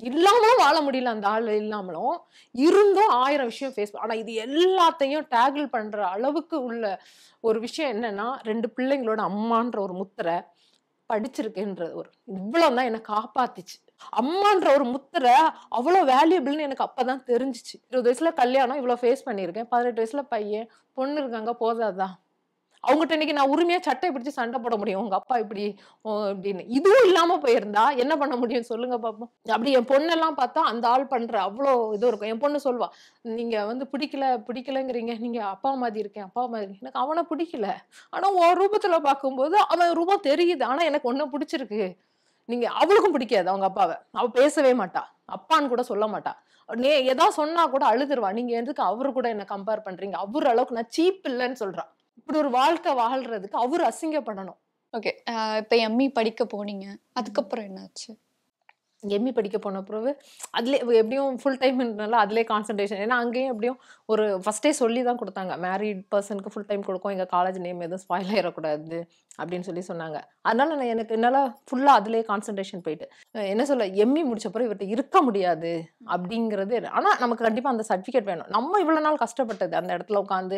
இல்லாமலும் வாழ முடியல அந்த ஆள் இல்லாமலும். இருந்தும் 1000 விஷயம் ஃபேஸ் ஆனா இது எல்லாத்தையும் டேக்கிள் பண்ற அளவுக்கு உள்ள ஒரு விஷயம் என்னன்னா, 2 பிள்ளைங்களோட அம்மான்ற ஒரு முத்திர படிச்சிருக்கேன்ற ஒரு இவ்வளவு தான் என்ன காப்பாத்துச்சு. அம்மான்ற ஒரு முத்திர அவ்வளோ வேல்யூபிள்னு எனக்கு அப்பதான் தெரிஞ்சுச்சு. 20 வயசுல கல்யாணம், இவ்வளோ ஃபேஸ் பண்ணியிருக்கேன். 18 வயசுல பையன், பொண்ணு இருக்காங்க போதாதா? அவங்கட்ட இன்னைக்கு நான் உரிமையா சட்டைய பிடிச்சு சண்டை போட முடியும். உங்க அப்பா இப்படி இப்படின்னு. இதுவும் இல்லாம போயிருந்தா என்ன பண்ண முடியும் சொல்லுங்க பாப்போம். அப்படி என் பொண்ணெல்லாம் பார்த்தா அந்த ஆள் பண்ற அவ்ளோ இது இருக்கும். என் பொண்ணு சொல்வா, "நீங்க வந்து பிடிக்கலங்கிறீங்க. நீங்க அப்பா மாதிரி இருக்கேன், அப்பா மாதிரி." எனக்கு அவன பிடிக்கல. ஆனா உன் ரூபத்துல பார்க்கும்போது அவன் ரூபம் தெரியுது. ஆனா எனக்கு உன்ன பிடிச்சிருக்கு. நீங்க அவளுக்கும் பிடிக்காது அவங்க அப்பாவ. அவ பேசவே மாட்டா. அப்பான்னு கூட சொல்ல மாட்டா. ஏதாவது சொன்னா கூட அழுதுருவா. நீங்க எதுக்கு அவரு கூட என்ன கம்பேர் பண்றீங்க? அவரு அளவுக்கு நான் சீப் இல்லன்னு சொல்றா. இப்படி ஒரு வாழ்க்கை வாழ்றதுக்கு அவரு அசிங்கப்படணும். ஓகே. இப்ப எம்.இ படிக்க போனீங்க. அதுக்கப்புறம் என்னாச்சு? எம்.இ படிக்க போன பிறகு அதிலே எப்படியும் ஃபுல் டைம்ன்றனால அதிலே கான்சன்ட்ரேஷன். ஏன்னா அங்கேயும் எப்படியும் ஒரு ஃபர்ஸ்ட்டே சொல்லி தான் குடுத்தாங்க. மேரிட் பெர்சனுக்கு ஃபுல் டைம் குடுக்கும். எங்க காலேஜ் நேம் எதுவும் ஸ்பாயில் ஆயிறக்கூடாது அப்படின்னு சொல்லி சொன்னாங்க. அதனால என்னால ஃபுல்லா அதிலே கான்சன்ட்ரேஷன் போயிட்டு. என்ன சொல்ல எம்.இ முடிச்ச பிறகு இவர்ட்ட இருக்க முடியாது அப்படிங்கிறது. ஆனா நமக்கு கண்டிப்பா அந்த சர்டிஃபிகேட் வேணும். நம்ம இவ்வளவு நாள் கஷ்டப்பட்டது அந்த இடத்துல உட்காந்து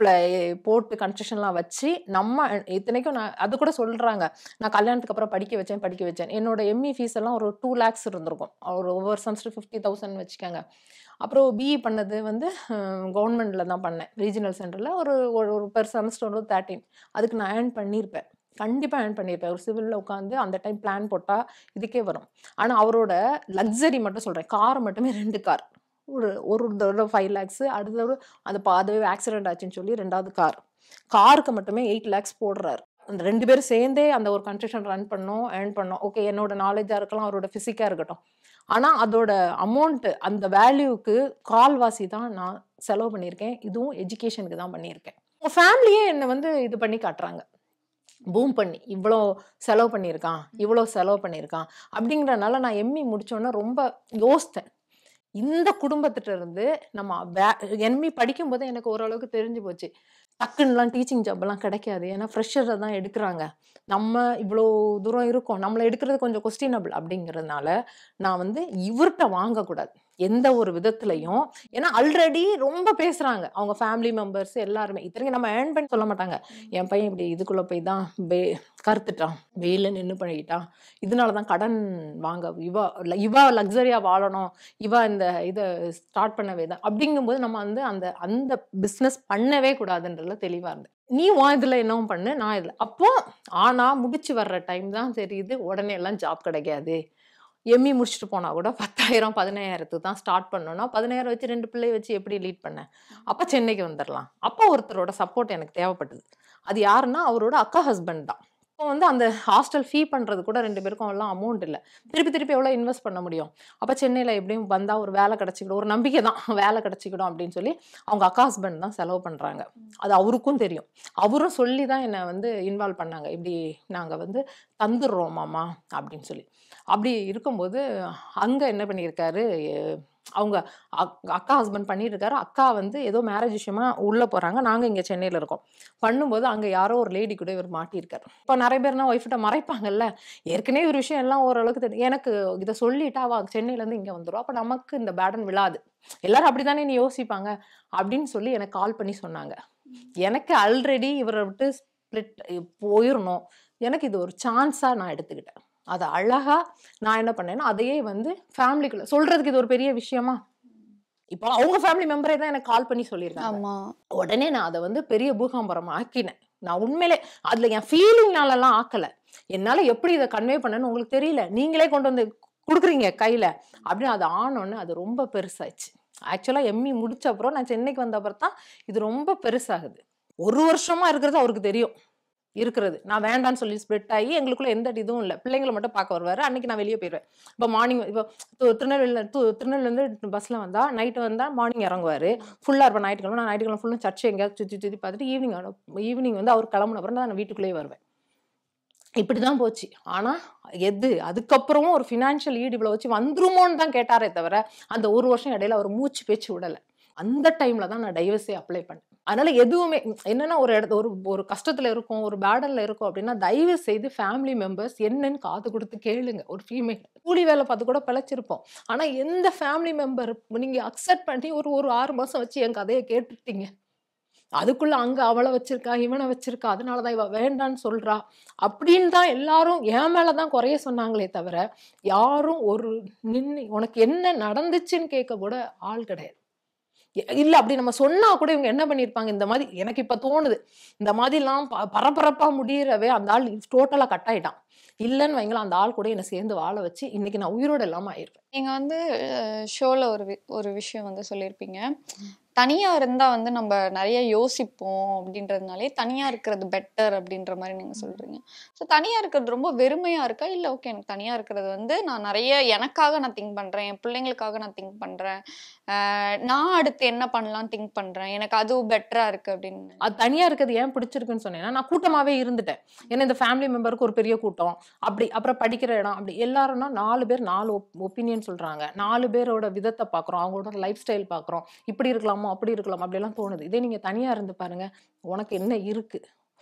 போட்டு கன்ஸ்ட்ரக்ஷன்லாம் வச்சு நம்ம இத்தனைக்கும் நான் அது கூட சொல்றாங்க. நான் கல்யாணத்துக்கு அப்புறம் படிக்க வச்சேன். என்னோட எம்.இ ஃபீஸ் எல்லாம் ஒரு 2 லேக்ஸ் இருந்திருக்கும். ஒரு ஒவ்வொரு செமஸ்டர் 50,000 வச்சுக்கோங்க. அப்புறம் பிஇ பண்ணது வந்து கவர்மெண்ட்ல தான் பண்ணேன். ரீஜினல் சென்டர்ல ஒரு ஒரு பெர் செமஸ்டர் வந்து 13. அதுக்கு நான் ஏர்ன் பண்ணியிருப்பேன். கண்டிப்பா ஏர்ன் பண்ணியிருப்பேன். ஒரு சிவில்ல உட்காந்து அந்த டைம் பிளான் போட்டா இதுக்கே வரும். ஆனா அவரோட லக்ஸரி மட்டும் சொல்றேன். கார் மட்டுமே 2 கார். ஒரு தடவ 5 லேக்ஸ் அடுத்த தடவ அதுவே ஆக்சிடென்ட் ஆச்சுன்னு சொல்லி 2வது கார். காருக்கு மட்டுமே 8 லேக்ஸ் போடுறாரு. அந்த 2 பேரும் சேர்ந்தே அந்த ஒரு கன்ஸ்ட்ரக்ஷன் ரன் பண்ணோம், ஏர்ன் பண்ணோம். ஓகே என்னோட நாலேட்ஜா இருக்கலாம், அவரோட பிசிக்கா இருக்கட்டும். ஆனா அதோட அமௌண்ட் அந்த வேல்யூக்கு கால்வாசி தான் நான் செலவு பண்ணியிருக்கேன். இதுவும் எஜுகேஷனுக்கு தான் பண்ணியிருக்கேன். ஃபேமிலியே என்ன வந்து இது பண்ணி காட்டுறாங்க. பூம் பண்ணி இவ்வளோ செலவு பண்ணியிருக்கான், இவ்வளோ செலவு பண்ணியிருக்கான். அப்படிங்கிறனால நான் எம்.இ முடிச்சோனே ரொம்ப யோசித்தேன். இந்த குடும்பத்திட்ட இருந்து நம்ம எம்.இ படிக்கும்போதே எனக்கு ஓரளவுக்கு தெரிஞ்சு போச்சு. டக்குன்னுலாம் டீச்சிங் ஜாப்லாம் கிடைக்காது. ஏன்னா ஃப்ரெஷர தான் எடுக்குறாங்க. நம்ம இவ்வளோ தூரம் இருக்கோம். நம்மள எடுக்கிறது கொஞ்சம் கொஸ்டினபிள் அப்படிங்கிறதுனால, நான் வந்து இவர்ட்ட வாங்கக்கூடாது. எந்த ஒரு விதத்திலயும். ஏன்னா ஆல்ரெடி ரொம்ப பேசுறாங்க. அவங்க ஃபேமிலி மெம்பர்ஸ் எல்லாருமே. இத்தனைக்கும் நம்ம ஏர்ன் பண்ணி சொல்ல மாட்டாங்க. என் பையன் இப்படி இதுக்குள்ள போய் தான் கருத்துட்டான். வெயில்ல நின்னு பழகிட்டான். இதனால தான் கடன் வாங்க இவ லக்ஸரியா வாழணும். இந்த இத ஸ்டார்ட் பண்ணவே தான். அப்படிங்கும்போது நம்ம வந்து அந்த பிசினஸ் பண்ணவே கூடாதுன்றதுல தெளிவா இருந்தேன். நீ உன் இதுல என்னவும் பண்ணு, நான் இதுல. அப்போ ஆனா முடிச்சு வர்ற டைம் தான் தெரியுது, உடனே எல்லாம் ஜாப் கிடைக்காது. எம்.இ முடிச்சுட்டு போனா கூட 10,000 15,000த்துக்கு தான் ஸ்டார்ட் பண்ணோம்னா, 15,000 வச்சு 2 பிள்ளைய வச்சு எப்படி லீட் பண்ண? அப்ப சென்னைக்கு வந்துரலாம். அப்போ ஒருத்தரோட சப்போர்ட் எனக்கு தேவைப்பட்டது. அது யாருன்னா, அவரோட அக்கா ஹஸ்பண்ட் தான். அப்போ வந்து அந்த ஹாஸ்டல் ஃபீ பண்றது கூட 2 பேருக்கும் எல்லாம் அமௌண்ட் இல்ல. திருப்பி எவ்வளோ இன்வெஸ்ட் பண்ண முடியும்? அப்ப சென்னையில எப்படியும் வந்தா ஒரு வேலை கிடைச்சுக்கிடும். ஒரு நம்பிக்கை தான் வேலை கிடைச்சுக்கிடும் அப்படின்னு சொல்லி, அவங்க அக்கா ஹஸ்பண்ட் தான் செலவு பண்றாங்க. அது அவருக்கும் தெரியும். அவரும் சொல்லி தான் என்ன வந்து இன்வால்வ் பண்ணாங்க. இப்படி நாங்க வந்து தந்துடுறோம் மாமா அப்படின்னு சொல்லி. அப்படி இருக்கும்போது, அங்க என்ன பண்ணியிருக்காரு, அவங்க அக்கா ஹஸ்பண்ட் பண்ணிட்டுருக்காரு. அக்கா வந்து ஏதோ மேரேஜ் விஷயமா உள்ள போறாங்க. நாங்க இங்க சென்னையில இருக்கோம். பண்ணும்போது அங்க யாரோ ஒரு லேடி கூட இவர் மாட்டியிருக்காரு. இப்ப நெறைய பேர்னா ஒய்ஃப்ட்ட மறைப்பாங்கல்ல. ஏற்கனவே ஒரு விஷயம் எல்லாம் ஓரளவுக்கு தெரியும். எனக்கு இத சொல்லிட்டா அவ சென்னையிலேருந்து இங்க வந்துருவா. அப்ப நமக்கு இந்த பேர்டன் விழாது. எல்லாரும் அப்படித்தானே யோசிப்பாங்க. அப்படின்னு சொல்லி எனக்கு கால் பண்ணி சொன்னாங்க. எனக்கு ஆல்ரெடி இவர விட்டு ஸ்ப்ளிட் போயிரணும். எனக்கு இது ஒரு சான்ஸா நான் எடுத்துக்கிட்டேன். அத அழகா நான் என்ன பண்ணேன்னா, அதையே வந்து ஃபேமிலிக்குள்ள சொல்றதுக்கு இது ஒரு பெரிய விஷயமா? இப்போ அவங்க ஃபேமிலி மெம்பரே தான் எனக்கு கால் பண்ணி சொல்லியிருக்காங்க. ஆமா. உடனே நான் அத வந்து பெரிய பூகம்பரம் ஆக்கினேன். நான் உண்மையிலே அதுல என் ஃபீலிங்னாலலாம் ஆக்கல. என்னால எப்படி இத கன்வே பண்ணேன்னு உங்களுக்கு தெரியல. நீங்களே கொண்டு வந்து குடுக்குறீங்க கையில. அப்படின்னு அது ஆனோனே அது ரொம்ப பெருசாச்சு. ஆக்சுவலா எம்.இ முடிச்ச அப்புறம் நான் சென்னைக்கு வந்த அப்புறம் தான் இது ரொம்ப பெருசாகுது. 1 வருஷமா இருக்கிறது அவருக்கு தெரியும். இருக்கிறது. நான் வேண்டான்னு சொல்லி ஸ்ப்ளிட் ஆயி எங்களுக்குள்ள எந்த இதுவும் இல்ல. பிள்ளைங்கள மட்டும் பார்க்க வருவாரு. அன்னைக்கு நான் வெளிய போயிருவேன். இப்ப மார்னிங் இப்போ திருநெல்வேலியிலருந்து பஸ்ல வந்தா, நைட் வந்தா மார்னிங் இறங்குவாரு. ஃபுல்லா இருப்பேன் ஞாயிற்றுக்கிழமை. நான் ஞாயிற்றுக்கிழமை ஃபுல்லா சர்ச் எங்கேயாவது சுத்தி பார்த்துட்டு ஈவினிங் வந்து அவர் கிளம்புன அப்புறம் தான் நான் வீட்டுக்குள்ளேயே வருவேன். இப்படிதான் போச்சு. ஆனா அதுக்கப்புறமும் ஒரு ஃபினான்ஷியல் ஈடு இவ்வளோ வச்சு வந்துருமோன்னு தான் கேட்டாரே தவிர, அந்த 1 வருஷம் இடையில அவர் மூச்சு பேச்சு விடல. அந்த டைம்ல தான் நான் டைவர்ஸே அப்ளை பண்ணேன். அதனால எதுவுமே என்னன்னா ஒரு இடத்து ஒரு ஒரு கஷ்டத்துல இருக்கும், ஒரு பேடன்ல இருக்கும் அப்படின்னா, தயவு செய்து ஃபேமிலி மெம்பர்ஸ் என்னன்னு காது குடுத்து கேளுங்க. ஒரு ஃபீமேல் கூலி வேலை பார்த்து கூட பிழைச்சிருப்போம். ஆனா எந்த ஃபேமிலி மெம்பர் நீங்க அக்செப்ட் பண்ணி ஒரு ஒரு 6 மாசம் வச்சு என் கதைய கேட்டுட்டீங்க. அதுக்குள்ள அங்க அவள வச்சிருக்கா, இவன வச்சிருக்கா. அதனால தான் இவ வேண்டான்னு சொல்றா. அப்படின்னு தான் எல்லாரும் என் மேல தான் குறைய சொன்னாங்களே தவிர, யாரும் ஒரு நின்னு உனக்கு என்ன நடந்துச்சுன்னு கேட்க கூட ஆள் கிடையாது. இல்ல அப்படி நம்ம சொன்னா கூட இவங்க என்ன பண்ணியிருப்பாங்க, இந்த மாரி எனக்கு இப்ப தோணுது. இந்த மாதிரிலாம் பரபரப்பா முடியறவே அந்த ஆள் டோட்டலா கட் ஆயிட்டான். இல்லன்னு வைங்களேன், அந்த ஆள் கூட என்ன சேர்ந்து வாழ வச்சு, இன்னைக்கு நான் உயிரோட இல்லாம ஆயிருப்பேன். நீங்க வந்து ஷோல ஒரு விஷயம் வந்து சொல்லியிருப்பீங்க. தனியா இருந்தா வந்து நம்ம நிறைய யோசிப்போம் அப்படின்றதுனாலே தனியா இருக்கிறது பெட்டர் அப்படின்ற மாதிரி நீங்க சொல்றீங்க. ஸோ தனியா இருக்கிறது ரொம்ப வெறுமையா இருக்கா? இல்ல ஓகே எனக்கு தனியா இருக்கிறது வந்து நான் நிறைய எனக்காக நான் திங்க் பண்றேன், என் பிள்ளைங்களுக்காக நான் திங்க் பண்றேன், நான் அடுத்து என்ன பண்ணலாம்னு திங்க் பண்றேன், எனக்கு அது பெட்டரா இருக்கு அப்படின்னு. அது தனியா இருக்கிறது ஏன் பிடிச்சிருக்குன்னு சொன்னேன்னா, நான் கூட்டமாவே இருந்துட்டேன். ஏன்னா இந்த ஃபேமிலி மெம்பருக்கு ஒரு பெரிய கூட்டம். அப்படி அப்புறம் படிக்கிற இடம் அப்படி எல்லாரும்னா 4 பேர் 4 ஒப்பீனியன் சொல்றாங்க. 4 பேரோட விதத்த பார்க்குறோம். அவங்களோட லைஃப் ஸ்டைல் பார்க்குறோம். இப்படி இருக்கலாமோ, அப்படி இருக்கலாமா அப்படியெல்லாம் தோணுது. இதே நீங்க தனியா இருந்து பாருங்க. உனக்கு என்ன இருக்கு?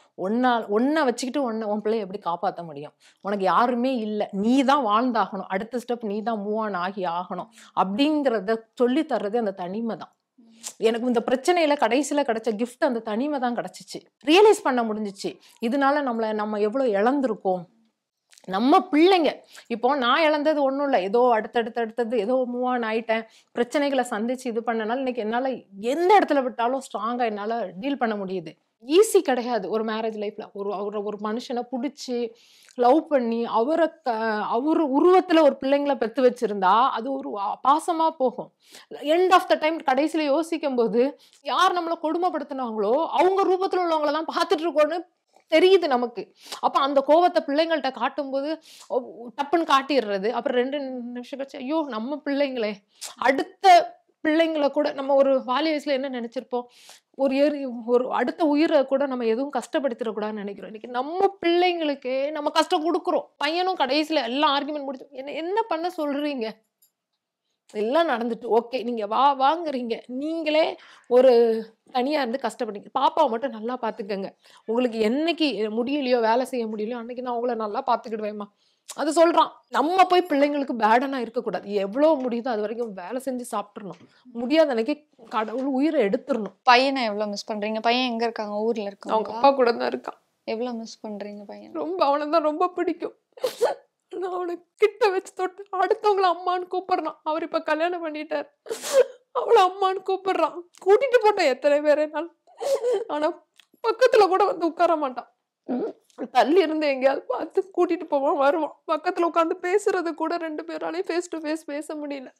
ஒன்ன வச்சுக்கிட்டு உன் பிள்ளைய எப்படி காப்பாத்த முடியும்? உனக்கு யாருமே இல்ல. நீ தான் வாழ்ந்தாகணும். அடுத்த ஸ்டெப் நீ தான் மூவ் ஆன் ஆகி ஆகணும். அப்படிங்கிறத சொல்லி தர்றது அந்த தனிமை தான். எனக்கு இந்த பிரச்சனையில கடைசியில கிடைச்ச கிஃப்ட் அந்த தனிமை தான் கிடைச்சுச்சு. ரியலைஸ் பண்ண முடிஞ்சுச்சு. இதனால நம்ம எவ்வளவு இழந்திருக்கோம். நம்ம பிள்ளைங்க இப்போ நான் இழந்தது ஒண்ணும் இல்ல. ஏதோ அடுத்தது ஏதோ மூவ் ஆன் ஆயிட்டேன். பிரச்சனைகள சந்திச்சு இது பண்ணனால இன்னைக்கு என்னால எந்த இடத்துல விட்டாலும் ஸ்ட்ராங்கா என்னால டீல் பண்ண முடியுது. ஈஸி கிடையாது ஒரு மேரேஜ் லைஃப்ல. ஒரு மனுஷன புடிச்சு, லவ் பண்ணி, அவரு உருவத்துல ஒரு பிள்ளைங்கள பெத்து வச்சிருந்தா, அது ஒரு பாசமா போகும். எண்ட் ஆஃப் த டைம் கடைசியில யோசிக்கும்போது, யார் நம்மள கொடுமைப்படுத்துனாங்களோ, அவங்க ரூபத்துல உள்ளவங்கள தான் பார்த்துட்டு இருக்கோம்னு தெரியுது நமக்கு. அப்ப அந்த கோவத்த பிள்ளைங்கள்ட்ட காட்டும்போது, டப்புன்னு காட்டிர்றது. அப்புறம் 2 நிமிஷம் கழிச்சு, ஐயோ! நம்ம பிள்ளைங்களே! அடுத்த பிள்ளைங்கள கூட நம்ம ஒரு வாலி வயசுல என்ன நெனச்சிருப்போம்? ஒரு எரி ஒரு அடுத்த உயிர கூட நம்ம எதுவும் கஷ்டப்படுத்திற கூடாதுன்னு நெனைக்கிறோம். இன்னைக்கு நம்ம பிள்ளைங்களுக்கே நம்ம கஷ்டம் குடுக்குறோம். பையனும் கடைசியில எல்லாம் ஆர்கியுமென்ட் முடிச்சு, என்ன பண்ண சொல்றீங்க? எல்லாம் நடந்துட்டு, ஓகே. நீங்க வாங்குறீங்க. நீங்களே ஒரு தனியா இருந்து கஷ்டப்படுறீங்க. பாப்பாவ மட்டும் நல்லா பாத்துக்கங்க. உங்களுக்கு என்னைக்கு முடியலையோ, வேலை செய்ய முடியலையோ, அன்னைக்கு நான் உங்கள நல்லா பாத்துக்கிடுவேன்ம்மா. அது சொல்றான். நம்ம போய் பிள்ளைங்களுக்கு பேர்டனா இருக்கக்கூடாது. எவ்வளோ முடியுதோ அது வரைக்கும் வேலை செஞ்சு சாப்பிட்டுறணும். முடியாத அன்னைக்கு கடவுள் உயிர எடுத்துறணும். பையனை எவ்வளவு மிஸ் பண்றீங்க? பையன் எங்க இருக்காங்க? ஊர்ல அவங்க இருக்காங்களா? அப்பா கூட தான் இருக்கான். எவ்வளவு மிஸ் பண்றீங்க பையனை? ரொம்ப அவன தான் ரொம்ப பிடிக்கும். நான் அவன கிட்ட வச்சு தொட்டு அடுத்தவங்கள அம்மான்னு கூப்பிடுறான். அவர் இப்ப கல்யாணம் பண்ணிட்டாரு. அவள அம்மான்னு கூப்பிடுறான். கூட்டிட்டு போட்டேன் எத்தனை பேரேனாலும். ஆனா பக்கத்துல கூட வந்து உட்கார மாட்டான். தள்ளி இருந்து எங்கேயாவது பார்த்து கூட்டிட்டு போவான், வருவான். பக்கத்துல உட்காந்து பேசுறது கூட 2 பேராலையும் ஃபேஸ் டு ஃபேஸ் பேச முடியல.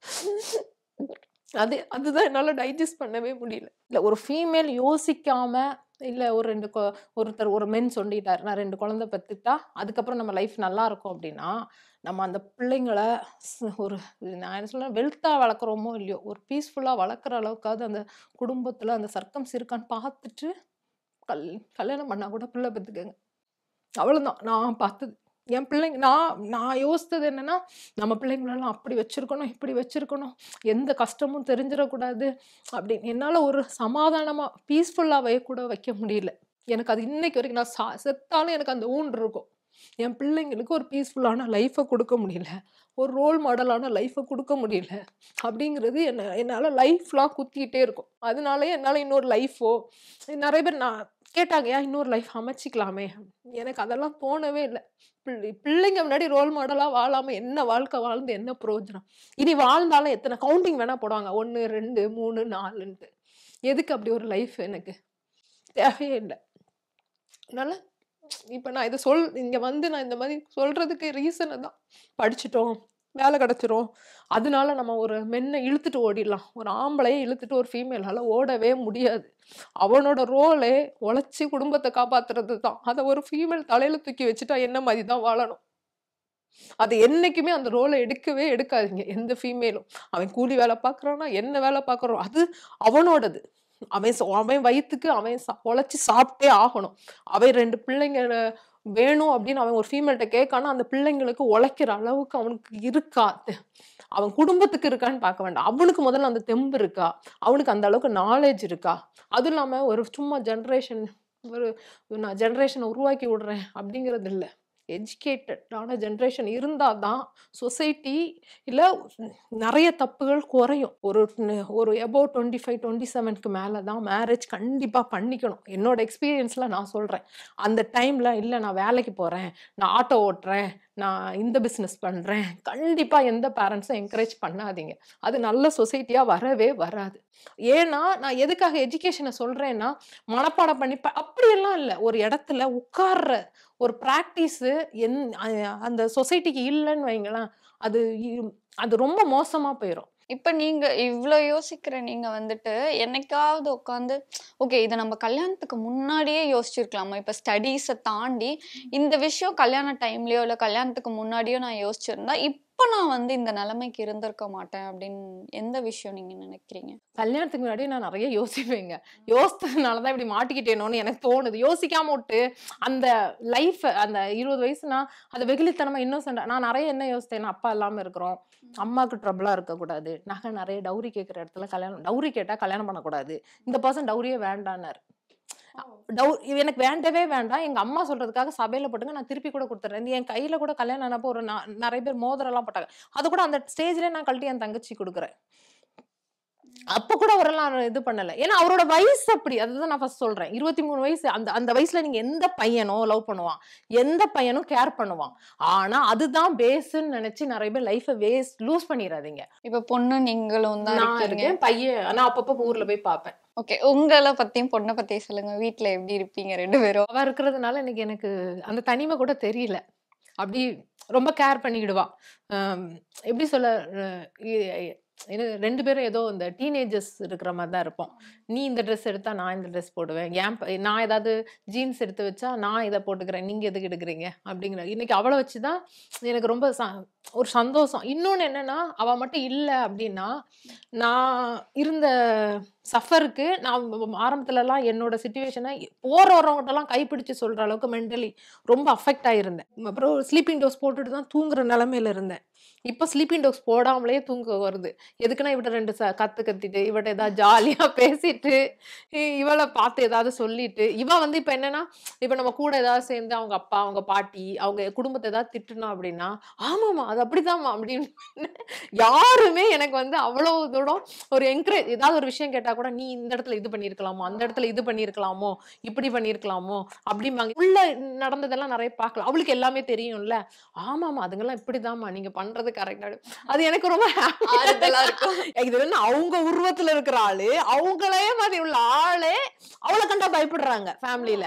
அதுதான் என்னால டைஜஸ்ட் பண்ணவே முடியல. இல்ல ஒரு ஃபீமேல் யோசிக்காம, இல்ல ஒரு 2 ஒருத்தர் ஒரு மென் சொல்லிட்டாரு. நான் 2 குழந்தை பெத்துக்கிட்டா, அதுக்கப்புறம் நம்ம லைஃப் நல்லா இருக்கும் அப்படின்னா, நம்ம அந்த பிள்ளைங்கள ஒரு நான் என்ன சொல்றேன், வெல்த்தா வளர்க்குறோமோ இல்லையோ, ஒரு பீஸ்ஃபுல்லா வளர்க்குற அளவுக்காவது அந்த குடும்பத்துல அந்த சர்க்கம்ஸ் இருக்கான்னு பார்த்துட்டு, கல் கல்யாணம் பண்ணா கூட பிள்ளை பெத்துக்கங்க. அவ்வளவுதான் நான் பார்த்தது. என் பிள்ளைங்க நான் யோசித்தது என்னன்னா, நம்ம பிள்ளைங்களெல்லாம் அப்படி வச்சிருக்கணும், இப்படி வச்சிருக்கணும். எந்த கஷ்டமும் தெரிஞ்சிடக்கூடாது அப்படின்னு. என்னால ஒரு சமாதானமா, பீஸ்ஃபுல்லாவே கூட வைக்க முடியல. எனக்கு அது இன்னைக்கு வரைக்கும் நான் செத்தாலும் எனக்கு அந்த ஊன் இருக்கும். என் பிள்ளைங்களுக்கு ஒரு பீஸ்ஃபுல்லான லைஃப குடுக்க முடியல. ஒரு ரோல் மாடலான லைஃப குடுக்க முடியல. அப்படிங்கிறது என்னால லைஃப் லாங் குத்திக்கிட்டே இருக்கும். அதனாலயே என்னால இன்னொரு லைஃபோ நெறைய பேர் கேட்டாங்க, "ஏன் இன்னொரு லைஃப் அமைச்சுக்கலாமே?" எனக்கு அதெல்லாம் தோணவே இல்ல. பிள்ளைங்க முன்னாடி ரோல் மாடலா வாழாம என்ன வாழ்க்கை வாழ்ந்து என்ன பிரயோஜனம்? இனி வாழ்ந்தாலும் எத்தன கவுண்டிங் வேணா போடுவாங்க. 1, 2, 3, 4ன்ட்டு. எதுக்கு அப்படி ஒரு லைஃப் எனக்கு? தேவையே இல்ல. அதனால இப்ப நான் இங்க வந்து நான் இந்த மாரி சொல்றதுக்கு ரீசன் அதான். படிச்சுட்டோம், வேலை கிடைச்சிரும். அதனால நம்ம ஒரு மென்ன இழுத்துட்டு ஓடிடலாம். ஒரு ஆம்பளைய இழுத்துட்டு ஒரு ஃபீமேலால ஓடவே முடியாது. அவனோட ரோலே உழைச்சு குடும்பத்த காப்பாத்துறது தான். அத ஒரு ஃபீமேல் தலையில தூக்கி வச்சுட்டா என்ன மாரி தான் வாழணும். அது என்னைக்குமே அந்த ரோல எடுக்கவே எடுக்காதீங்க. எந்த ஃபீமேலும். அவன் கூலி வேலை பார்க்குறான்னா, என்ன வேலை பார்க்குறோம், அது அவனோடது. அவன் வயித்துக்கு அவன் உழைச்சு சாப்பிட்டே ஆகணும். அவன் 2 பிள்ளைங்க வேணும் அப்படின்னு அவன் ஒரு ஃபீமேல்ட்ட கேட்கான்னா, அந்த பிள்ளைங்களுக்கு உழைக்கிற அளவுக்கு அவனுக்கு இருக்கா? அவன் குடும்பத்துக்கு இருக்கான்னு பார்க்க வேண்டாம். அவனுக்கு முதல்ல அந்த தெம்பு இருக்கா? அவனுக்கு அந்த அளவுக்கு நாலேட்ஜ் இருக்கா? அதுவும் இல்லாம ஒரு சும்மா ஒரு நான் ஜெனரேஷன உருவாக்கி விடுறேன் அப்படிங்கிறது இல்ல. எஜுகேட்டடான ஜெனரேஷன் இருந்தா தான் சொசைட்டில நெறைய தப்புகள் குறையும். ஒரு அபோவ் 25, 27க்கு மேல தான் மேரேஜ் கண்டிப்பா பண்ணிக்கணும். என்னோட எக்ஸ்பீரியன்ஸ்ல நான் சொல்றேன். அந்த டைம்ல இல்ல நான் வேலைக்கு போறேன், நான் ஆட்டோ ஓட்டுறேன், நான் இந்த பிசினஸ் பண்றேன். கண்டிப்பா எந்த பேரண்ட்ஸும் என்கரேஜ் பண்ணாதீங்க. அது நல்ல சொசைட்டியா வரவே வராது. ஏன்னா, நான் எதுக்காக எஜுகேஷன சொல்றேன்னா, மனப்பாடம் பண்ணி அப்படியெல்லாம் இல்ல. ஒரு இடத்துல உட்கார்ற ஒரு பிராக்டிஸு அ அந்த சொசைட்டிக்கு இல்லன்னு வைங்களேன், அது இ அது ரொம்ப மோசமா போயிரும். இப்ப நீங்க இவ்ளோ யோசிக்கிற நீங்க வந்துட்டு, என்னைக்காவது உட்காந்து, ஓகே இத நம்ம கல்யாணத்துக்கு முன்னாடியே யோசிச்சிருக்கலாமா? இப்ப ஸ்டடீஸ தாண்டி, இந்த விஷயம் கல்யாண டைம்லயோ, இல்ல கல்யாணத்துக்கு முன்னாடியோ நான் யோசிச்சிருந்தா, இப்ப நான் வந்து இந்த நிலைமைக்கு இருந்திருக்க மாட்டேன் அப்படின்னு எந்த விஷயம் நீங்க நினைக்கிறீங்க? கல்யாணத்துக்கு முன்னாடி நான் நெறைய யோசிப்பேங்க. யோசித்ததுனால தான் இப்படி மாட்டிக்கிட்டேனோன்னு எனக்கு தோணுது. யோசிக்காம விட்டு அந்த அந்த 20 வயசுனா, அத வெகுளித்தனமா இன்னோசென்ட்டா நான் நெறைய என்ன யோசித்தேன்னா, அப்பா இல்லாம இருக்கிறோம். அம்மாக்கு ட்ரபிளா இருக்கக்கூடாது. நகை நெறைய டவுரி கேட்கிற இடத்துல டவுரி கேட்டா கல்யாணம் பண்ணக்கூடாது. இந்த பெர்சன் டவுரியே வேண்டான்னாரு. எனக்கு வேண்டவே வேண்டாம். எங்க அம்மா சொல்றதுக்காக சபையில போட்டுங்க. நான் திருப்பி கூட குடுத்துடுறேன். என் கையில கூட கல்யாணம் ஆனப்போ நெறைய பேர் மோதிரம்லாம் போட்டாங்க. அது கூட அந்த ஸ்டேஜ்லயே நான் கழட்டி என் தங்கச்சிக்கு குடுக்குறேன். அப்ப கூட அவரெல்லாம் இது பண்ணல. ஏன்னா அவரோட வயசு அப்படி. அதுதான் நான் ஃபர்ஸ்ட் சொல்றேன். 23 வயசு. அந்த அந்த வயசுல நீங்க எந்த பையனும் லவ் பண்ணுவான். எந்த பையனும் கேர் பண்ணுவான். ஆனா அதுதான் பேஸ்ன்னு நெனச்சு நெறைய பேர் லைஃப லூஸ் பண்ணிறாதீங்க. இப்ப பொண்ணு நீங்களும் தான் நான் இருக்கீங்க. இருக்கேன். பையன் நான் அப்பப்ப ஊர்ல போய் பாப்பேன். ஓகே. உங்கள பத்தியும், பொண்ண பத்தியும் சொல்லுங்க. வீட்ல எப்படி இருப்பீங்க 2 பேரும்? அவ இருக்கிறதுனால இன்னைக்கு எனக்கு அந்த தனிமை கூட தெரியல. அப்படி ரொம்ப கேர் பண்ணிக்கிடுவா. அம் எப்படி சொல்ல அ எ 2 பேரும் ஏதோ இந்த டீனேஜர்ஸ் இருக்கிற மாரி தான் இருப்போம். நீ இந்த ட்ரெஸ் எடுத்தா நான் இந்த ட்ரெஸ் போடுவேன். நான் ஏதாவது ஜீன்ஸ் எடுத்து வச்சா நான் இத போட்டுக்கிறேன். நீங்க எதுக்கு எடுக்குறீங்க? அப்படிங்கிற இன்னைக்கு அவள வச்சு தான் எனக்கு ரொம்ப ஒரு சந்தோஷம். இன்னொன்னு என்னன்னா, அவ மட்டும் இல்ல அப்படின்னா, நான் இருந்த சஃபருக்கு நான் ஆரம்பத்துலலாம் என்னோட சிச்சுவேஷன போற வரவங்கட்டலாம் கைப்பிடிச்சு சொல்ற அளவுக்கு மென்டலி ரொம்ப அஃபெக்ட் ஆயிருந்தேன். அப்புறம் ஸ்லீப்பிங் டோஸ் போட்டுட்டு தான் தூங்குற நிலைமையில இருந்தேன். இப்ப ஸ்லீப்பிங் டோஸ் போடாமலே தூக்கம் வருது. எதுக்குன்னா இவட்ட 2 கத்து கத்திட்டு, இவட்ட ஏதாவது ஜாலியா பேசிட்டு, இவள பார்த்து ஏதாவது சொல்லிட்டு, இவ வந்து இப்ப என்னன்னா, இப்ப நம்ம கூட ஏதாவது சேர்ந்து அவங்க அப்பா, அவங்க பாட்டி, அவங்க குடும்பத்த ஏதாவது திட்டுனோம் அப்படின்னா, "ஆமாமா, அது அப்படிதாம்மா" அப்படின்னு யாருமே எனக்கு வந்து அவ்வளவு தூரம் ஒரு ஏதாவது ஒரு விஷயம் கேட்டா கூட, "நீ இந்த இடத்துல இது பண்ணியிருக்கலாமோ, அந்த இடத்துல இது பண்ணியிருக்கலாமோ, இப்படி பண்ணியிருக்கலாமோ" அப்படிம்பாங்க. உள்ள நடந்ததெல்லாம் நெறைய பார்க்கலாம். அவளுக்கு எல்லாமே தெரியும்ல. "ஆமாமா, அதுங்கலாம் இப்படிதாம்மா, நீங்க பண்றது கரெக்ட்டா" அது எனக்கு ரொம்ப ஆறுதலா இருக்கும். இது வந்து அவங்க உருவத்துல இருக்கிற ஆளு, அவங்களே மாதிரி உள்ள ஆளே அவள கண்டா பயப்படுறாங்க ஃபேமிலில.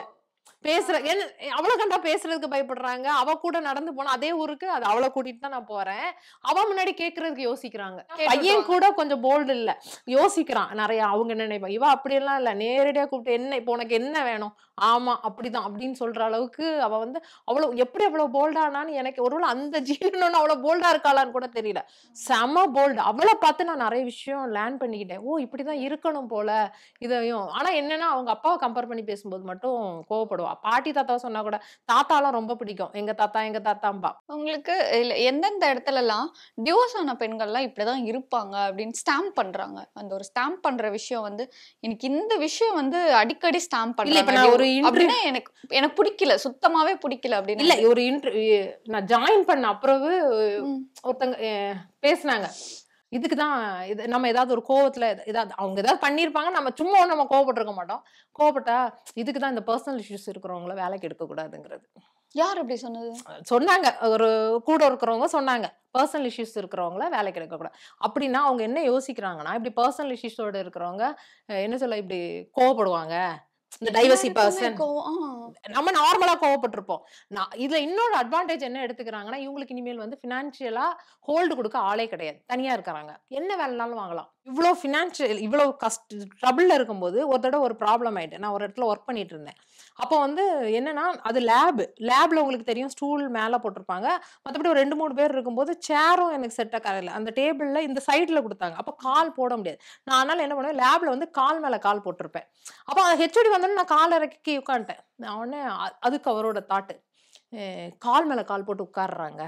அவள கண்டா பேசுறதுக்கு பயப்படுறாங்க. அவ கூட நடந்து போனா அதே ஊருக்கு அவள கூட்டிட்டு தான் நான் போறேன். அவ முன்னாடி கேட்கறதுக்கு யோசிக்கிறாங்க. பையன் கூட கொஞ்சம் போல்டு இல்ல. யோசிக்கிறான் நெறைய. அவங்க என்ன நினைப்பாங்க. இவ அப்படியெல்லாம் இல்ல. நேரடியா கூப்பிட்டு என்ன இப்போ உனக்கு என்ன வேணும்? ஆமா அப்படிதான் அப்படின்னு சொல்ற அளவுக்கு அவ வந்து எப்படி அவ்வளவு போல்டா ஆனான்னு எனக்கு ஒருவேள அந்த ஜீவன் அவ்வளவு போல்டா இருக்காளான்னு கூட தெரியல. செம போல்டு. அவள பார்த்து நான் நெறைய விஷயம் லேர்ன் பண்ணிக்கிட்டேன். ஓ! இப்படிதான் இருக்கணும் போல. இதையும் ஆனா என்னன்னா அவங்க அப்பாவ கம்பேர் பண்ணி பேசும்போது மட்டும் கோவப்படுவா. பாட்டி, தாத்தாவ சொன்னா கூட தாத்தாலாம் ரொம்ப பிடிக்கும். எங்க தாத்தாம்பா. உங்களுக்கு எந்தெந்த இடத்துலலாம் டிவோர்ஸ் ஆன பெண்கள்லாம் இப்படிதான் இருப்பாங்க அப்படின்னு ஸ்டாம்ப் பண்றாங்க. அந்த ஒரு ஸ்டாம்ப் பண்ற விஷயம் வந்து, எனக்கு இந்த விஷயம் வந்து அடிக்கடி ஸ்டாம்ப் இல்ல இப்ப பண்றாங்க. நான் ஒரு அப்படின்னா எனக்கு எனக்கு பிடிக்கல. சுத்தமாவே பிடிக்கல அப்படின்னு. இல்ல ஒரு நான் ஜாயின் பண்ண அப்புறவு ம். ஒருத்தங்க பேசுனாங்க. இதுக்கு தான் நம்ம ஏதாவது ஒரு கோவத்துல அவங்க ஏதாவது பண்ணியிருப்பாங்க. நம்ம கோவப்பட்டுருக்க மாட்டோம். கோவப்பட்டா இதுக்கு தான் இந்த பெர்சனல் இஷ்யூஸ் இருக்கிறவங்கள வேலைக்கு எடுக்கக்கூடாதுங்கிறது. யார் அப்படி சொன்னது? சொன்னாங்க. ஒரு கூட இருக்கிறவங்க சொன்னாங்க. பெர்சனல் இஷ்யூஸ் இருக்கிறவங்கள வேலைக்கு எடுக்கக்கூடாது. அப்படின்னா அவங்க என்ன யோசிக்கிறாங்கன்னா, இப்படி பெர்சனல் இஷ்யூஸோட இருக்கிறவங்க என்ன சொல்ல இப்படி கோவப்படுவாங்க. இந்த டைவர்சி எல்லாருக்குமே பெர்சன் கோவம். நம்ம நார்மலா கோவப்பட்டுருப்போம். இதுல இன்னொரு அட்வான்டேஜ் என்ன எடுத்துக்கிறாங்கன்னா, இவங்களுக்கு இனிமேல் வந்து பினான்சியலா ஹோல்டு குடுக்க ஆளே கிடையாது. தனியா இருக்கிறாங்க. என்ன வேலைனாலும் வாங்கலாம். இவ்வளோ ஃபினான்ஷியல் இவ்வளோ ட்ரபிள்ல இருக்கும்போது ஒரு தடவை ஒரு ப்ராப்ளம் ஆயிட்டு. நான் ஒரு இடத்துல ஒர்க் பண்ணிட்டு இருந்தேன். அப்போ வந்து என்னன்னா, அது லேப்ல உங்களுக்கு தெரியும் ஸ்டூல் மேல போட்டிருப்பாங்க. மத்தபடி ஒரு 2, 3 பேர் இருக்கும்போது சேரும் எனக்கு செட் ஆகல. அந்த டேபிள்ல இந்த சைடுல குடுத்தாங்க. அப்ப கால் போட முடியாது. நான் அதனால என்ன பண்ணுவேன், லேப்ல வந்து கால் மேல கால் போட்டிருப்பேன். அப்ப ஹெச்ஓடி வந்தோனே நான் கால் இறக்கி உட்காந்துட்டேன். நான் உடனே அதுக்கு அவரோட தாட்டு, கால் மேல கால் போட்டு உட்கார்றாங்க.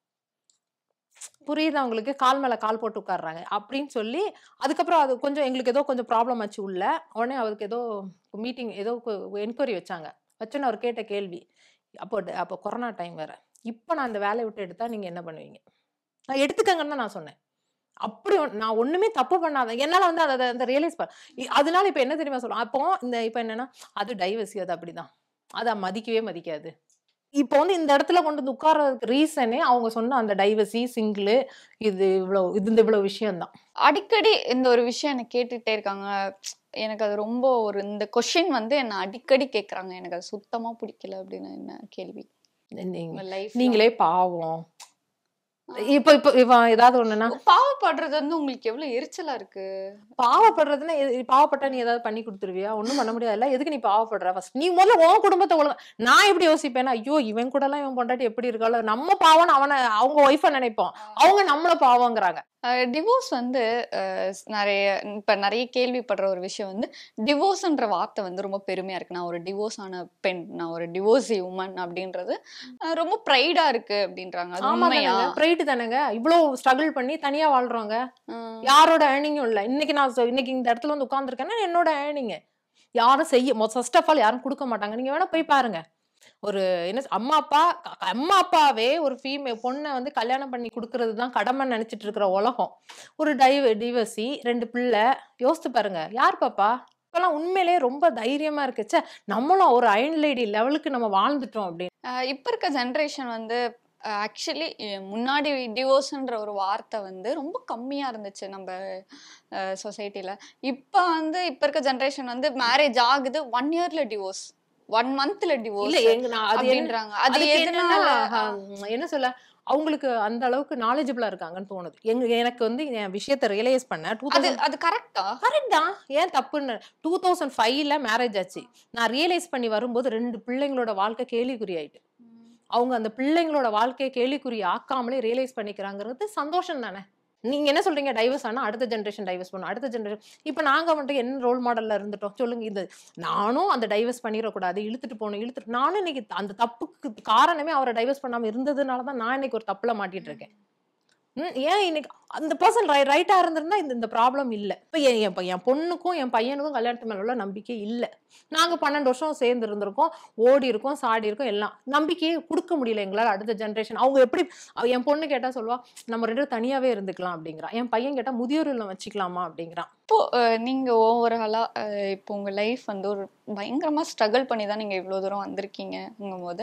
புரியுதா உங்களுக்கு? கால் மேல கால் போட்டு உட்கார்றாங்க. அப்படின்னு சொல்லி, அதுக்கப்புறம் அது கொஞ்சம் எங்களுக்கு ஏதோ கொஞ்சம் ப்ராப்ளம் ஆச்சு உள்ள. உடனே அவருக்கு ஏதோ மீட்டிங் ஏதோ என்குயரி வச்சாங்க. வச்சோனே அவர் கேட்ட கேள்வி, அப்போ கொரோனா டைம் வேற. "இப்ப நான் இந்த வேலைய விட்டு எடுத்தா நீங்க என்ன பண்ணுவீங்க?" நான் எடுத்துக்கங்கன்னு தான் நான் சொன்னேன். அப்படி நான் ஒண்ணுமே தப்பு பண்ணாத. என்னால வந்து அத ரியலைஸ் அதனால இப்ப என்ன தெரியுமா சொல்லுவேன்? அப்போ இப்ப என்னன்னா, அது டைவர்சி அது அப்படிதான். அத மதிக்கவே மதிக்காது. இப்போ வந்து இந்த இடத்துல கொண்டு வந்து உட்கார்றதுக்கு ரீசனே அவங்க சொன்ன அந்த டைவர்சி, சிங்கிள் இந்த இவ்வளவு விஷயம் தான். அடிக்கடி இந்த ஒரு விஷயம் என்ன கேட்டுட்டே இருக்காங்க. எனக்கு அது ரொம்ப ஒரு இந்த கொஸ்டின் வந்து என்ன அடிக்கடி கேட்கறாங்க. எனக்கு அது சுத்தமா பிடிக்கல அப்படின்னு என்ன கேள்வி? உங்க லைஃப்ல நீங்களே பாவம். இப்ப இப்ப இப்ப ஏதாவது ஒண்ணுன்னா, பாவப்படுறது வந்து உங்களுக்கு எவ்வளவு எரிச்சலா இருக்கு? பாவப்படுறதுன்னா பாவப்பட்டா நீ ஏதாவது பண்ணி குடுத்துருவியா? ஒண்ணும் பண்ண முடியாதுல்ல. எதுக்கு நீ பாவப்படுற? ஃபர்ஸ்ட் நீ முதல்ல உன் குடும்பத்த ஒழுங்கா நான் எப்படி யோசிப்பேன்னா, ஐயோ! இவன் கூடலாம் இவன் பொண்டாட்டி எப்படி இருக்காளோ, நம்ம பாவம்ன்னு அவங்க ஒய்ஃப நினைப்போம். அவங்க நம்மள பாவம்ங்கிறாங்க. டிவோர்ஸ் வந்து நிறைய இப்ப நிறைய கேள்விப்படுற ஒரு விஷயம் வந்து டிவோர்ஸ்ன்ற வார்த்தை வந்து ரொம்ப பெருமையா இருக்கு. நான் ஒரு டிவோர்ஸ் ஆன பெண், நான் ஒரு டிவோர்ஸி உமன் அப்படின்றது ரொம்ப ப்ரைடா இருக்கு அப்படின்றாங்க. அது ஆமா உண்மையா? தானேங்க. பிரைட் தானேங்க. இவ்ளோ ஸ்ட்ரகிள் பண்ணி தனியா வாழ்றோங்க. ம். யாரோட ஏர்னிங்கும் இல்ல. இன்னைக்கு இந்த இடத்துல வந்து உட்கார்ந்துருக்கேன்னா என்னோட ஏர்னிங். யாரும் ஃபர்ஸ்ட் ஆஃப் ஆல் யாரும் குடுக்க மாட்டாங்க. நீங்க வேணா போய் பாருங்க. ஒரு அம்மா அப்பாவே ஒரு பொண்ண வந்து கல்யாணம் பண்ணி குடுக்குறது தான் கடமைன்னு நெனச்சிட்டு இருக்கிற உலகம். ஒரு டிவோர்ஸி 2 பிள்ளை. யோசிச்சு பாருங்க. யார் பாப்பா? இப்பலாம் உண்மையிலேயே ரொம்ப தைரியமா இருக்கு. நம்மளும் ஒரு அயர்ன் லேடி லெவலுக்கு நம்ம வாழ்ந்துட்டோம் அப்படின்னு. இப்ப இருக்க ஜெனரேஷன் வந்து ஆக்சுவலி முன்னாடி டிவோர்ஸ்ன்ற ஒரு வார்த்தை வந்து ரொம்ப கம்மியா இருந்துச்சு நம்ம சொசைட்டில. இப்ப இருக்க ஜெனரேஷன் வந்து மேரேஜ் ஆகுது 1 இயர்ல டிவோர்ஸ், 1 மந்த்ல இல்ல டிவோர்ஸ் நான் அது அப்படின்றாங்க. அது அதுக்கு என்னன்னா, எதனால? என்ன சொல்ல, அவங்களுக்கு அந்த அளவுக்கு நாலேஜபிளா இருக்காங்கன்னு தோணுது. எனக்கு வந்து என் விஷயத்த ரியலைஸ் பண்ண அது அது கரெக்டா? கரெக்ட் தான். ஏன் தப்புன்னு 2005ல மேரேஜ் ஆச்சு. நான் ரியலைஸ் பண்ணி வரும்போது 2 பிள்ளைங்களோட வாழ்க்கை கேள்விக்குறி ஆயிட்டு. அவங்க அந்த பிள்ளைங்களோட வாழ்க்கைய கேள்விக்குறி ஆக்காமலே ரியலைஸ் பண்ணிக்கிறாங்கிறது சந்தோஷம் தானே! நீங்க என்ன சொல்றீங்க? டைவர்ஸ் ஆனா அடுத்த ஜெனரேஷன் டைவர்ஸ் பண்ணும். அடுத்த ஜெனரேஷன் இப்ப நாங்க வந்துட்டு என்ன ரோல் மாடல்ல இருந்துட்டோம்? சொல்லுங்க. நானும் அந்த டைவர்ஸ் பண்ணிறக்கூடாது. நானும் இன்னைக்கு அந்த தப்புக்கு காரணமே அவர டைவர்ஸ் பண்ணாம இருந்ததுனால தான் நான் இன்னைக்கு ஒரு தப்புல மாட்டிட்டு இருக்கேன். ஏன் இன்னைக்கு அந்த பெர்சன் ரைட்டா இருந்திருந்தா இந்த ப்ராப்ளம் இல்ல. இப்ப என் பொண்ணுக்கும், என் பையனுக்கும் கல்யாணத்து மேல உள்ள நம்பிக்கை இல்ல. நாங்க 12 வருஷம் சேர்ந்து இருந்திருக்கோம். ஓடி இருக்கோம், சாடி இருக்கோம் எல்லாம். நம்பிக்கையே குடுக்க முடியல எங்களால அடுத்த ஜெனரேஷன். அவங்க எப்படி என் பொண்ணு கேட்டா சொல்லுவா, "நம்ம 2 பேரும் தனியாவே இருந்துக்கலாம்" அப்படிங்கிறா. என் பையன் கேட்டா, "முதியோர் இல்லம் வச்சுக்கலாமா?" அப்படிங்கிறான். இப்போ நீங்க ஓவராலா இப்போ உங்க லைஃப் வந்து ஒரு பயங்கரமா ஸ்ட்ரகிள் பண்ணி தான் நீங்க இவ்வளோ தூரம் வந்திருக்கீங்கங்கும்போது,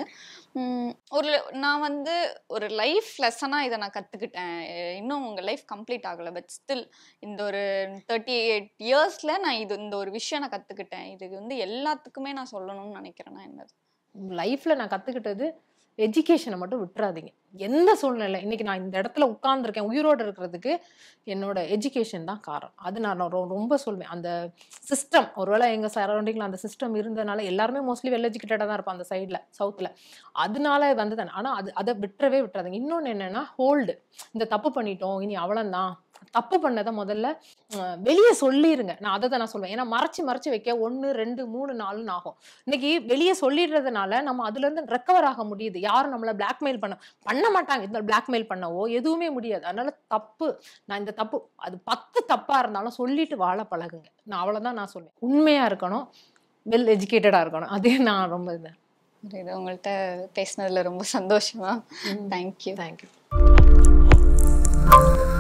ஒரு நான் வந்து ஒரு லைஃப் லெசனா இதை நான் கத்துக்கிட்டேன். இன்னும் உங்க லைஃப் கம்ப்ளீட் ஆகல. பட் ஸ்டில் இந்த ஒரு 38 இயர்ஸ்ல நான் இந்த ஒரு விஷயம் நான் கத்துக்கிட்டேன். இது வந்து எல்லாத்துக்குமே நான் சொல்லணும்னு நினைக்கிறேன்னா என்னது? லைஃப்ல நான் கத்துக்கிட்டது, எஜுகேஷன மட்டும் விட்டுறாதீங்க. எந்த சூழ்நிலை இன்னைக்கு நான் இந்த இடத்துல உட்கார்ந்துருக்கேன், உயிரோட இருக்கிறதுக்கு என்னோட எஜுகேஷன் தான் காரணம். அது நான் ரொம்ப சொல்வேன். அந்த சிஸ்டம் ஒருவேளை எங்க சரவுண்டிங்ல அந்த சிஸ்டம் இருந்தனால எல்லாருமே மோஸ்ட்லி வெல் எஜுகேட்டடா தான் இருப்பாங்க அந்த சைட்ல, சவுத்ல. அதனால வந்தது. ஆனா அத விட்டுறவே விட்டுறாதீங்க. இன்னொன்னு என்னன்னா, இந்த தப்பு பண்ணிட்டோம். இனி அவ்வளவுதான். தப்பு பண்ணத முதல்ல வெளிய சொல்லிருங்க. நான் அததான் நான் சொல்லுவேன். ஏன்னா மறைச்சு வைக்க 1, 2, 3, 4ன்னு ஆகும். இன்னைக்கு வெளிய சொல்லிடுறதுனால நம்ம அதுலருந்து ரெக்கவர் ஆக முடியுது. யாரும் நம்மள பிளாக்மெயில் பண்ண மாட்டாங்க. இந்த பிளாக்மெயில் பண்ணவோ எதுவுமே முடியாது. அதனால நான் இந்த தப்பு அது 10 தப்பா இருந்தாலும் சொல்லிட்டு வாழ பழகுங்க. நான் அவ்வளவுதான் நான் சொல்லுவேன். உண்மையா இருக்கணும். வெல் எஜுகேட்டடா இருக்கணும். அதே நான் ரொம்ப உங்கள்கிட்ட பேசினதுல ரொம்ப சந்தோஷமா. தேங்க்யூ. தேங்க்யூ.